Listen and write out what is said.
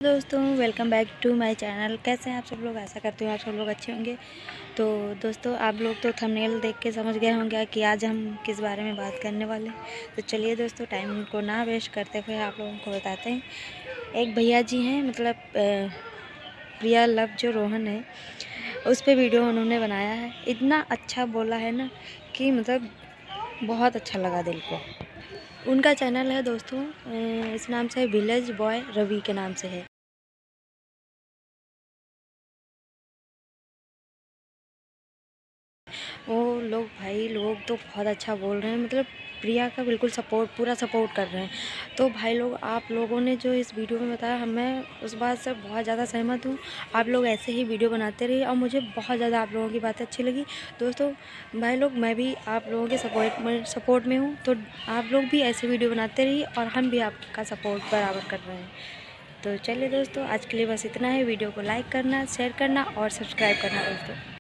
दोस्तों welcome back to my channel. कैसे हैं आप सब लोग? आशा करती हूँ आप सब लोग अच्छे होंगे। तो दोस्तों आप लोग तो थंबनेल देख के समझ गए होंगे कि आज हम किस बारे में बात करने वाले हैं। तो चलिए दोस्तों टाइम को ना वेस्ट करते हुए आप लोगों को बताते हैं। एक भैया जी हैं, मतलब प्रिया लव जो रोहन है उस पर वीडियो उन्होंने बनाया है। इतना अच्छा बोला है ना कि मतलब बहुत अच्छा लगा दिल को। उनका चैनल है दोस्तों, इस नाम से है विलेज बॉय रवि के नाम से है। वो लोग भाई लोग तो बहुत अच्छा बोल रहे हैं, मतलब प्रिया का बिल्कुल पूरा सपोर्ट कर रहे हैं। तो भाई लोग आप लोगों ने जो इस वीडियो में बताया मैं उस बात से बहुत ज़्यादा सहमत हूँ। आप लोग ऐसे ही वीडियो बनाते रहिए और मुझे बहुत ज़्यादा आप लोगों की बातें अच्छी लगी। दोस्तों भाई लोग मैं भी आप लोगों के सपोर्ट में हूँ, तो आप लोग भी ऐसे वीडियो बनाते रहिए और हम भी आपका सपोर्ट बराबर कर रहे हैं। तो चलिए दोस्तों आज के लिए बस इतना है। वीडियो को लाइक करना, शेयर करना और सब्सक्राइब करना दोस्तों।